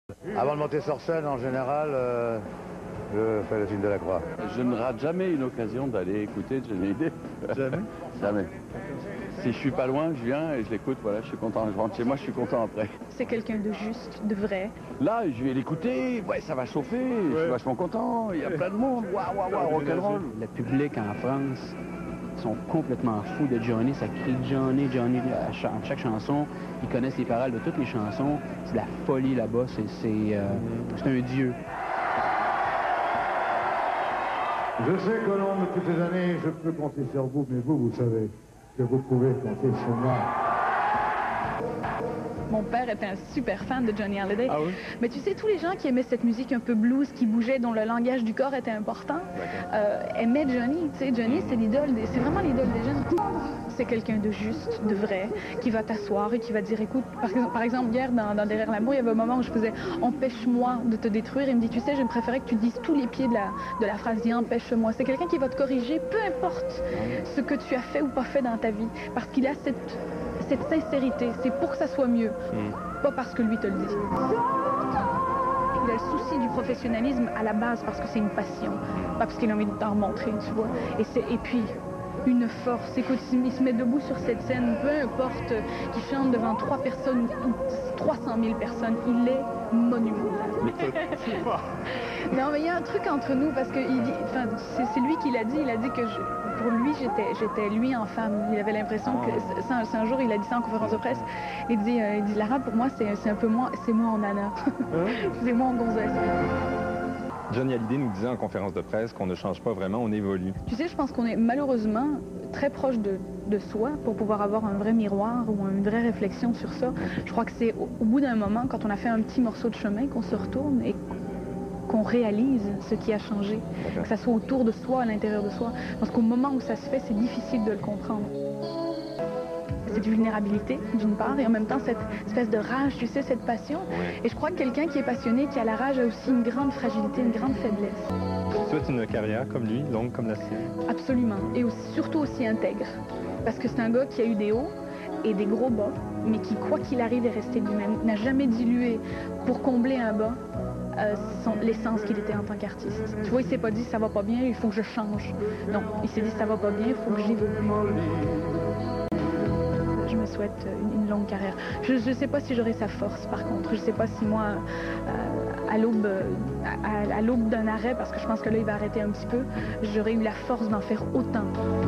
Avant de monter sur scène, en général, je fais le signe de la croix. Je ne rate jamais une occasion d'aller écouter Johnny Hallyday. Jamais? Jamais. Si je suis pas loin, je viens et je l'écoute, voilà, je suis content. Je rentre chez moi, je suis content après. C'est quelqu'un de juste, de vrai. Là, je vais l'écouter, ouais, ça va chauffer, je suis vachement content, il y a plein de monde, waouh, waouh, rock'n'roll. Le public en France sont complètement fous de Johnny, ça crie Johnny, Johnny à chaque chanson. Ils connaissent les paroles de toutes les chansons, c'est de la folie là-bas, c'est un dieu. Je sais qu'au long de toutes ces années, je peux compter sur vous, mais vous savez que vous pouvez compter sur moi. Mon père était un super fan de Johnny Hallyday. Ah oui? Mais tu sais, tous les gens qui aimaient cette musique un peu blues, qui bougeait, dont le langage du corps était important, aimaient Johnny. Tu sais, Johnny, c'est l'idole, c'est vraiment l'idole des jeunes. C'est quelqu'un de juste, de vrai, qui va t'asseoir et qui va te dire, écoute, par exemple, hier, dans Derrière l'amour, il y avait un moment où je faisais « Empêche-moi de te détruire ». Il me dit, tu sais, je préférais que tu dises tous les pieds de la phrase « Dis empêche-moi ». C'est quelqu'un qui va te corriger, peu importe ce que tu as fait ou pas fait dans ta vie, parce qu'il a cette sincérité, c'est pour que ça soit mieux, pas parce que lui te le dit. Il a le souci du professionnalisme à la base parce que c'est une passion, pas parce qu'il a envie de t'en remontrer, tu vois. Et puis, une force, écoute, il se met debout sur cette scène, peu importe qu'il chante devant 3 personnes ou 300 000 personnes, il est monumental. Non, mais il y a un truc entre nous parce que c'est lui qui l'a dit, il a dit que pour lui, j'étais lui en femme. Il avait l'impression que, c'est un jour, il a dit ça en conférence de presse, il dit Lara, pour moi, c'est un peu moi, c'est moi en Anna. C'est moi en gonzesse. Johnny Hallyday nous disait en conférence de presse qu'on ne change pas vraiment, on évolue. Tu sais, je pense qu'on est malheureusement très proche de soi pour pouvoir avoir un vrai miroir ou une vraie réflexion sur ça. Je crois que c'est au bout d'un moment, quand on a fait un petit morceau de chemin, qu'on se retourne et qu'on réalise ce qui a changé, que ça soit autour de soi, à l'intérieur de soi. Parce qu'au moment où ça se fait, c'est difficile de le comprendre. Cette vulnérabilité, d'une part, et en même temps cette espèce de rage, tu sais, cette passion. Et je crois que quelqu'un qui est passionné, qui a la rage, a aussi une grande fragilité, une grande faiblesse. Tu souhaites une carrière comme lui, longue comme la sienne? Absolument, et surtout aussi intègre. Parce que c'est un gars qui a eu des hauts et des gros bas, mais qui, quoi qu'il arrive, est resté lui-même. N'a jamais dilué pour combler un bas l'essence qu'il était en tant qu'artiste. Tu vois, il s'est pas dit ça va pas bien, il faut que je change. Non, il s'est dit ça va pas bien, il faut que j'évolue. Je me souhaite une longue carrière. Je ne sais pas si j'aurai sa force, par contre. Je ne sais pas si moi, à l'aube d'un arrêt, parce que je pense que là, il va arrêter un petit peu, j'aurais eu la force d'en faire autant.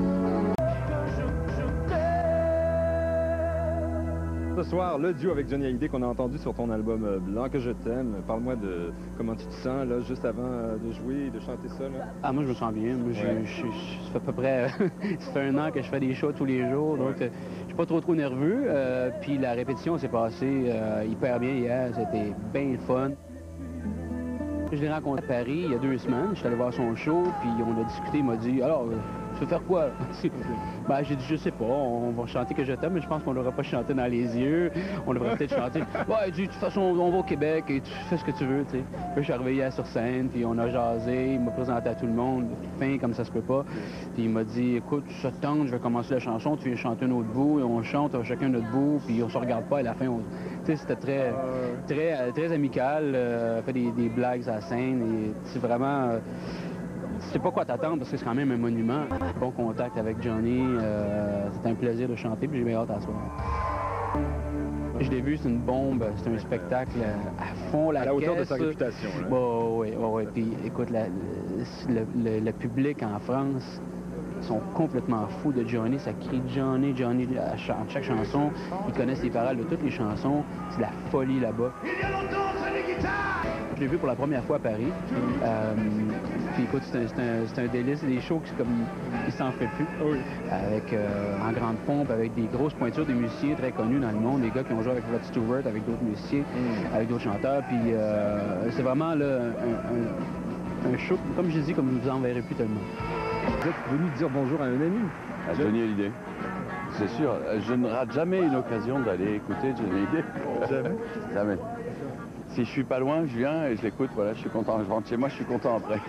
Ce soir, le duo avec Johnny Hallyday qu'on a entendu sur ton album Blanc que je t'aime. Parle-moi de comment tu te sens, là, juste avant de jouer et de chanter ça, là. Ah, moi, je me sens bien. Moi, ça fait à peu près ça fait 1 an que je fais des shows tous les jours, donc je suis pas trop nerveux. Puis la répétition s'est passée hyper bien hier, c'était bien fun. Je l'ai rencontré à Paris il y a 2 semaines, je suis allé voir son show, puis on a discuté, il m'a dit « Alors, tu veux faire quoi? » Ben, j'ai dit « Je sais pas, on va chanter que je t'aime, mais je pense qu'on devrait pas chanter dans les yeux, on devrait peut-être chanter. » Ouais, il dit « De toute façon, on va au Québec et tu fais ce que tu veux, tu sais. » Puis je suis arrivé hier sur scène, puis on a jasé, il m'a présenté à tout le monde, fin comme ça se peut pas. Puis il m'a dit « Écoute, ça te tente, je vais commencer la chanson, tu viens chanter un autre bout, et on chante chacun notre bout, puis on se regarde pas à la fin. » Tu sais, c'était très amical, fait des blagues à la scène, et c'est vraiment... Je sais pas quoi t'attendre parce que c'est quand même un monument. Bon contact avec Johnny, c'était un plaisir de chanter, puis j'ai bien hâte à soir. Je l'ai vu, c'est une bombe, c'est un spectacle à fond, à la hauteur de sa réputation. Oui. Puis écoute, le public en France sont complètement fous de Johnny, ça crie Johnny, Johnny à chaque chanson. Ils connaissent les paroles de toutes les chansons, c'est de la folie là-bas. Je l'ai vu pour la première fois à Paris. Puis écoute, c'est un délice, des shows qui comme il s'en fait plus. Avec en grande pompe, avec des grosses pointures, des musiciens très connus dans le monde, des gars qui ont joué avec Rod Stewart, avec d'autres musiciens, avec d'autres chanteurs. Puis c'est vraiment là, un show, comme je dis, comme vous en verrez plus tellement. Vous êtes venu dire bonjour à un ami. À Johnny Hallyday. C'est sûr, je ne rate jamais une occasion d'aller écouter Johnny Hallyday. Jamais? Jamais. Si je suis pas loin, je viens et je l'écoute, voilà, je suis content. Je rentre chez moi, je suis content après.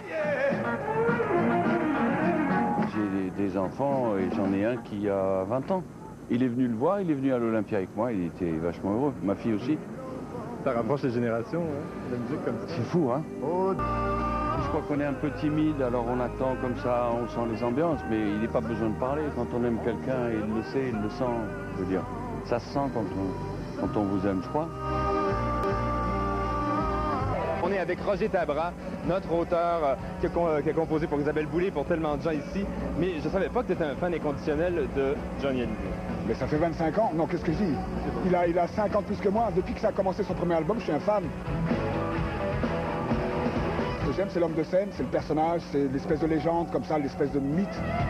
J'ai des enfants et j'en ai un qui a 20 ans. Il est venu le voir, il est venu à l'Olympia avec moi, il était vachement heureux. Ma fille aussi. Ça rapproche les générations, hein, la musique comme ça. C'est fou, hein? Je crois qu'on est un peu timide, alors on attend comme ça, on sent les ambiances, mais il n'est pas besoin de parler. Quand on aime quelqu'un, il le sait, il le sent. Je veux dire, ça se sent quand on vous aime, je crois. On est avec Roger Tabra, notre auteur qui a composé pour Isabelle Boulay, pour tellement de gens ici. Mais je savais pas que tu étais un fan inconditionnel de Johnny Hallyday. Mais ça fait 25 ans. Non, qu'est-ce que je dis? Il a 5 ans de plus que moi. Depuis que ça a commencé son premier album, je suis un fan. Ce que j'aime, c'est l'homme de scène, c'est le personnage, c'est l'espèce de légende, comme ça, l'espèce de mythe.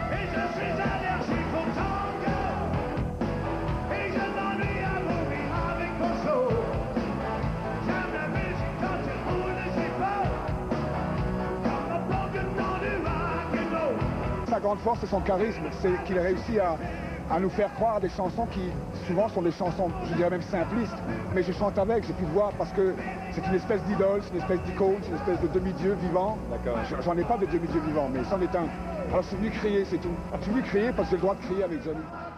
Sa grande force, c'est son charisme, c'est qu'il a réussi à nous faire croire des chansons qui souvent sont des chansons, je dirais même simplistes, mais je chante avec, j'ai plus de voix parce que c'est une espèce d'idole, c'est une espèce d'icône, c'est une espèce de demi-dieu vivant. D'accord. J'en ai pas de demi-dieu vivant, mais c'en est un. Alors je suis venu crier, c'est tout. Je suis venu crier parce que j'ai le droit de crier avec Johnny.